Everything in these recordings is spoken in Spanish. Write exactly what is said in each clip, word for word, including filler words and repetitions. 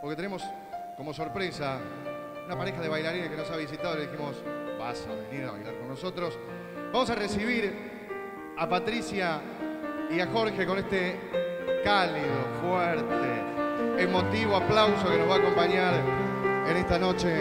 porque tenemos como sorpresa una pareja de bailarines que nos ha visitado. Le dijimos, vas a venir a bailar con nosotros. Vamos a recibir a Patricia y a Jorge con este cálido, fuerte, emotivo aplauso que nos va a acompañar en esta noche.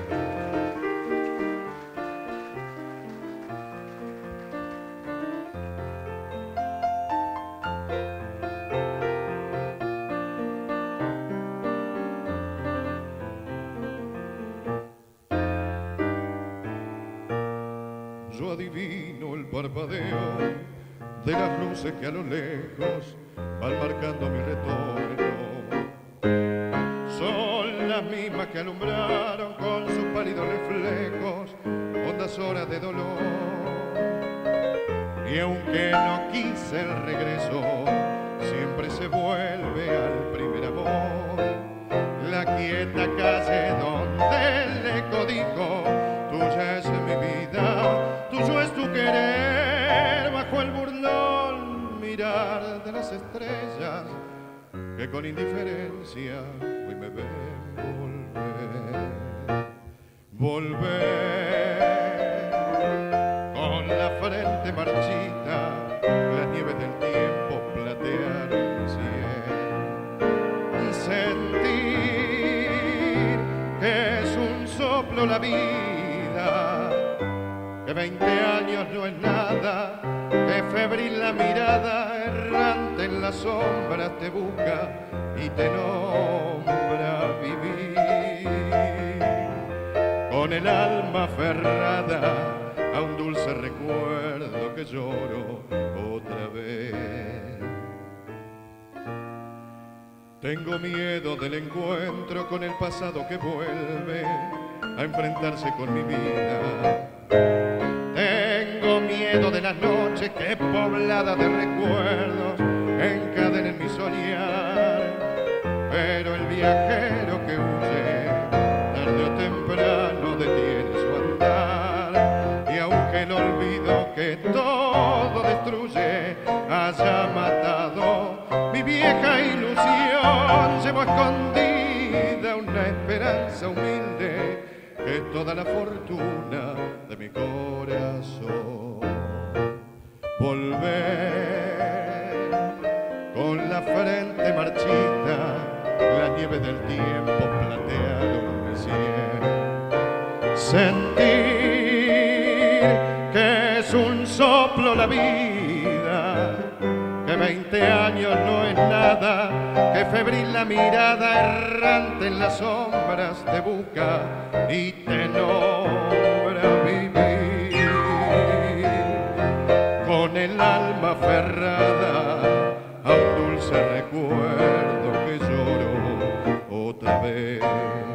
Yo adivino el parpadeo de las luces que a lo lejos van marcando mi retorno. Son las mismas que alumbraron con sus pálidos reflejos hondas horas de dolor. Y aunque no quise el regreso, siempre se vuelve al primer amor. La quieta calle donde el eco dijo, tuya es mi vida, tuyo es tu querer, bajo el burlón mirar de las estrellas que con indiferencia hoy me ven volver, volver con la frente marchita, las nieves del tiempo platearon mi sien, sentir que es un soplo la vida, que veinte años no es nada, que febril la mirada errante en las sombras te busca y te nombra vivir. Con el alma aferrada a un dulce recuerdo que lloro otra vez. Tengo miedo del encuentro con el pasado que vuelve a enfrentarse con mi vida. Tengo miedo de las noches que pobladas de recuerdos encadenen mi soñar. Pero el viajero que huye, tarde o temprano detiene su andar. Y aunque el olvido que todo destruye haya matado mi vieja ilusión, llevo escondida una esperanza humilde que es toda la fortuna de mi corazón. Volver con la frente marchita, las nieves del tiempo platearon mi sien, sentir que es un soplo la vida, que veinte años no es nada, que febril la mirada errante en las sombras te busca y te nombra vivir. Con el alma aferrada a un dulce recuerdo que lloro otra vez.